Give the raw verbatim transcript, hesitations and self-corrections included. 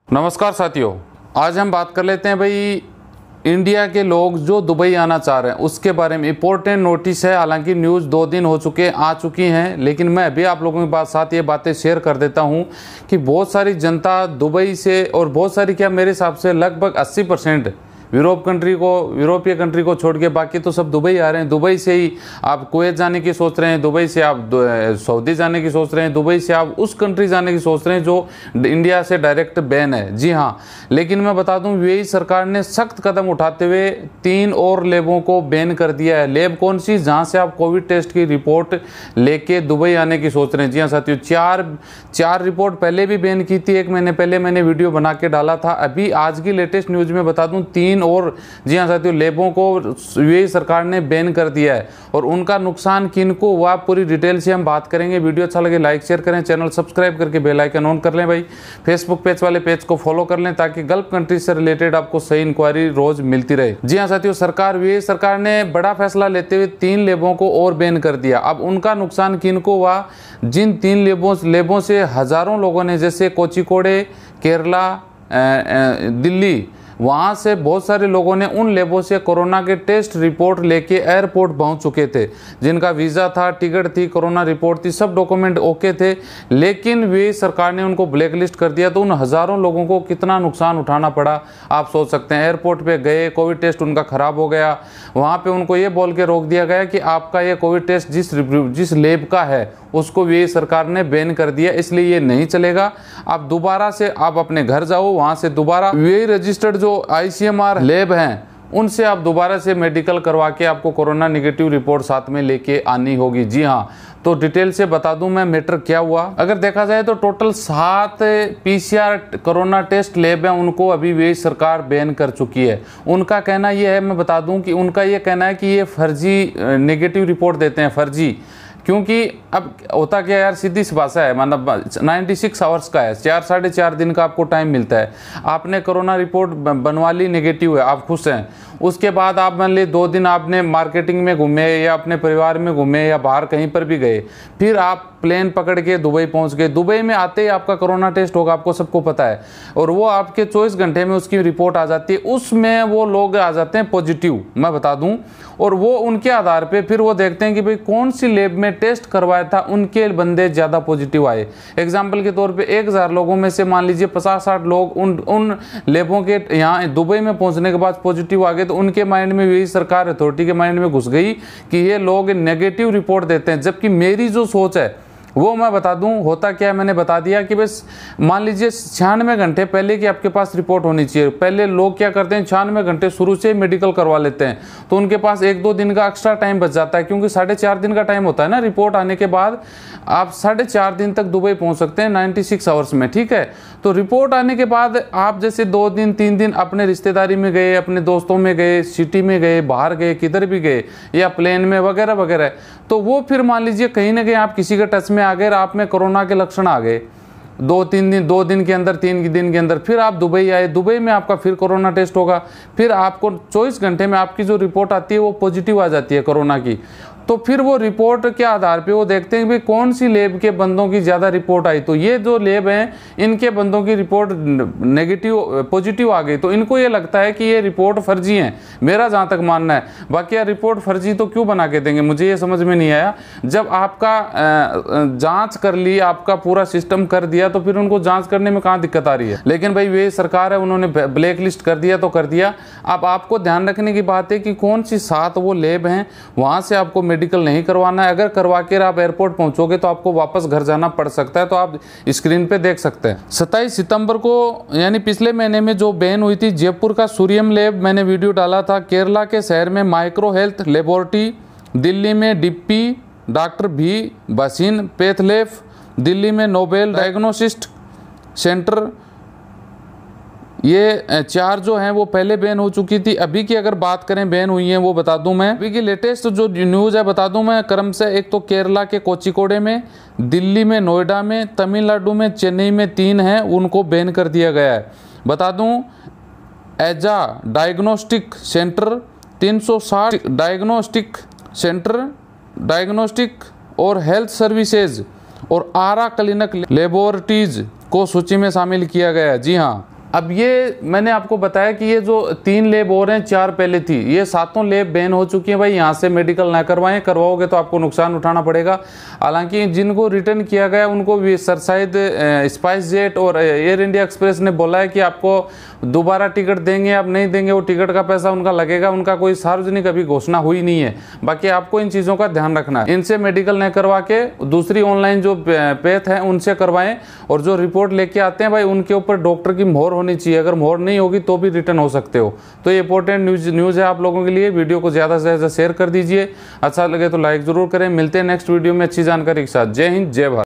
नमस्कार साथियों, आज हम बात कर लेते हैं भाई इंडिया के लोग जो दुबई आना चाह रहे हैं उसके बारे में। इंपॉर्टेंट नोटिस है, हालांकि न्यूज़ दो दिन हो चुके आ चुकी हैं, लेकिन मैं अभी आप लोगों के पास साथ ये बातें शेयर कर देता हूं कि बहुत सारी जनता दुबई से, और बहुत सारी क्या मेरे हिसाब से लगभग अस्सी परसेंट यूरोप कंट्री को यूरोपीय कंट्री को छोड़ के बाकी तो सब दुबई आ रहे हैं। दुबई से ही आप कुवैत जाने की सोच रहे हैं, दुबई से आप सऊदी जाने की सोच रहे हैं, दुबई से आप उस कंट्री जाने की सोच रहे हैं जो इंडिया से डायरेक्ट बैन है। जी हाँ, लेकिन मैं बता दूं यूएई सरकार ने सख्त कदम उठाते हुए तीन और लैबों को बैन कर दिया है। लैब कौन सी? जहां से आप कोविड टेस्ट की रिपोर्ट लेके दुबई आने की सोच रहे हैं। जी हाँ साथियों, चार चार रिपोर्ट पहले भी बैन की थी, एक महीने पहले मैंने वीडियो बना के डाला था। अभी आज की लेटेस्ट न्यूज में बता दूं तीन और जी हां साथियों लैबों को यूएई सरकार ने बैन कर दिया है, और उनका नुकसान किनको हुआ पूरी डिटेल से हम बात करेंगे। वीडियो अच्छा लगे लाइक शेयर करें, चैनल सब्सक्राइब करके बेल आइकन ऑन कर लें भाई। फेसबुक पेज वाले पेज को फॉलो कर लें ताकि गल्फ कंट्री से रिलेटेड आपको सही इंक्वायरी रोज मिलती रहे। जी हां साथियों, सरकार यूएई सरकार ने बड़ा फैसला लेते हुए तीन लैबों को और बैन कर दिया। अब उनका नुकसान किनको हुआ? जिन तीन लैबों लैबों से हजारों लोगों ने, जैसे कोचिकोडे, केरला, दिल्ली, वहाँ से बहुत सारे लोगों ने उन लैबों से कोरोना के टेस्ट रिपोर्ट लेके एयरपोर्ट पहुँच चुके थे, जिनका वीज़ा था, टिकट थी, कोरोना रिपोर्ट थी, सब डॉक्यूमेंट ओके थे, लेकिन वे सरकार ने उनको ब्लैकलिस्ट कर दिया। तो उन हज़ारों लोगों को कितना नुकसान उठाना पड़ा आप सोच सकते हैं। एयरपोर्ट पे गए, कोविड टेस्ट उनका ख़राब हो गया, वहाँ पे उनको ये बोल के रोक दिया गया कि आपका ये कोविड टेस्ट जिस जिस लैब का है उसको भी सरकार ने बैन कर दिया, इसलिए ये नहीं चलेगा। आप दोबारा से आप अपने घर जाओ, वहाँ से दोबारा वे रजिस्टर्ड जो आईसीएमआर लैब हैं उनसे आप दोबारा से मेडिकल करवा के आपको कोरोना नेगेटिव रिपोर्ट साथ में लेके आनी होगी। जी हाँ, तो डिटेल से बता दूं मैं मैटर क्या हुआ। अगर देखा जाए तो टोटल सात पीसीआर कोरोना टेस्ट लैब हैं, उनको अभी वे सरकार बैन कर चुकी है। उनका कहना यह है, मैं बता दूं कि उनका ये कहना है कि ये फर्जी नेगेटिव रिपोर्ट देते हैं, फर्जी। क्योंकि अब होता क्या यार, सीधी सी भाषा है, मतलब छियानवे आवर्स का है, चार साढ़े चार दिन का आपको टाइम मिलता है। आपने कोरोना रिपोर्ट बनवा ली, नेगेटिव है, आप खुश हैं। उसके बाद आप मान ली दो दिन आपने मार्केटिंग में घूमे या अपने परिवार में घूमे या बाहर कहीं पर भी गए, फिर आप प्लेन पकड़ के दुबई पहुंच गए। दुबई में आते ही आपका कोरोना टेस्ट होगा, आपको सबको पता है, और वो आपके चौबीस घंटे में उसकी रिपोर्ट आ जाती है। उसमें वो लोग आ जाते हैं पॉजिटिव, मैं बता दूं, और वो उनके आधार पे फिर वो देखते हैं कि भाई कौन सी लैब में टेस्ट करवाया था, उनके बंदे ज़्यादा पॉजिटिव आए। एग्जाम्पल के तौर पे एक हज़ार लोगों में से मान लीजिए पचास साठ लोग उन उन लैबों के यहाँ दुबई में पहुँचने के बाद पॉजिटिव आ गए, तो उनके माइंड में यही सरकार अथॉरिटी के माइंड में घुस गई कि ये लोग नेगेटिव रिपोर्ट देते हैं। जबकि मेरी जो सोच है वो मैं बता दूं, होता क्या है, मैंने बता दिया कि बस मान लीजिए छियानवे घंटे पहले की आपके पास रिपोर्ट होनी चाहिए। पहले लोग क्या करते हैं, छियानवे घंटे शुरू से मेडिकल करवा लेते हैं, तो उनके पास एक दो दिन का एक्स्ट्रा टाइम बच जाता है, क्योंकि साढ़े चार दिन का टाइम होता है ना रिपोर्ट आने के बाद। आप साढ़े चार दिन तक दुबई पहुंच सकते हैं नाइन्टी सिक्स आवर्स में, ठीक है। तो रिपोर्ट आने के बाद आप जैसे दो दिन तीन दिन अपने रिश्तेदारी में गए, अपने दोस्तों में गए, सिटी में गए, बाहर गए, किधर भी गए, या प्लेन में वगैरह वगैरह, तो वो फिर मान लीजिए कहीं ना कहीं आप किसी के टच में आ गए, आप में कोरोना के लक्षण आ गए, दो तीन दिन दो दिन के अंदर तीन दिन के अंदर, फिर आप दुबई आए, दुबई में आपका फिर कोरोना टेस्ट होगा, फिर आपको चौबीस घंटे में आपकी जो रिपोर्ट आती है वो पॉजिटिव आ जाती है कोरोना की। तो फिर वो रिपोर्ट के आधार पे वो देखते हैं कि भाई कौन सी लैब के बंदों की ज़्यादा रिपोर्ट आई, तो ये जो लैब हैं इनके बंदों की रिपोर्ट नेगेटिव पॉजिटिव आ गई, तो इनको ये लगता है कि ये रिपोर्ट फर्जी है, मेरा जहाँ तक मानना है। बाकी यार रिपोर्ट फर्जी तो क्यों बना के देंगे, मुझे ये समझ में नहीं आया। जब आपका जांच कर ली, आपका पूरा सिस्टम कर दिया, तो फिर उनको जांच करने में कहाँ दिक्कत आ रही है। लेकिन भाई वे सरकार है, उन्होंने ब्लैक लिस्ट कर दिया तो कर दिया। अब आपको ध्यान रखने की बात है कि कौन सी सात वो लैब हैं, वहाँ से आपको मेडिकल नहीं करवाना है। अगर करवा के आप एयरपोर्ट पहुंचोगे तो आपको वापस घर जाना पड़ सकता है, तो आप स्क्रीन पे देख सकते हैं। सत्ताईस सितंबर को यानी पिछले महीने में जो बैन हुई थी, जयपुर का सूर्यम लैब मैंने वीडियो डाला था, केरला के शहर में माइक्रो हेल्थ लेबोरेटरी, दिल्ली में डिप्पी डॉक्टर भी बसीन पैथलेफ, दिल्ली में नोबेल डायग्नोसिस्ट सेंटर, ये चार जो हैं वो पहले बैन हो चुकी थी। अभी की अगर बात करें बैन हुई हैं वो बता दूं मैं, अभी की लेटेस्ट जो न्यूज़ है बता दूं मैं क्रम से। एक तो केरला के कोचिकोडे में, दिल्ली में नोएडा में, तमिलनाडु में, चेन्नई में तीन हैं, उनको बैन कर दिया गया है। बता दूं एजा डायग्नोस्टिक सेंटर, तीन सौ साठ डायग्नोस्टिक सेंटर, डायग्नोस्टिक और हेल्थ सर्विसेज और आरा क्लिनिक लेबोरेटरीज को सूची में शामिल किया गया है। जी हाँ, अब ये मैंने आपको बताया कि ये जो तीन लेब और हैं, चार पहले थी, ये सातों लेब बैन हो चुकी हैं भाई। यहाँ से मेडिकल ना करवाएं, करवाओगे तो आपको नुकसान उठाना पड़ेगा। हालांकि जिनको रिटर्न किया गया उनको भी सर शायद स्पाइस जेट और एयर इंडिया एक्सप्रेस ने बोला है कि आपको दोबारा टिकट देंगे, आप नहीं देंगे, वो टिकट का पैसा उनका लगेगा। उनका कोई सार्वजनिक अभी घोषणा हुई नहीं है। बाकी आपको इन चीज़ों का ध्यान रखना है। इनसे मेडिकल न करवा के दूसरी ऑनलाइन जो पेथ है उनसे करवाएं, और जो रिपोर्ट लेके आते हैं भाई उनके ऊपर डॉक्टर की मोहर होनी चाहिए। अगर मोहर नहीं होगी तो भी रिटर्न हो सकते हो। तो ये इंपॉर्टेंट न्यूज न्यूज़ है आप लोगों के लिए। वीडियो को ज़्यादा से ज़्यादा शेयर कर दीजिए, अच्छा लगे तो लाइक ज़रूर करें। मिलते हैं नेक्स्ट वीडियो में अच्छी जानकारी के साथ। जय हिंद, जय भारत।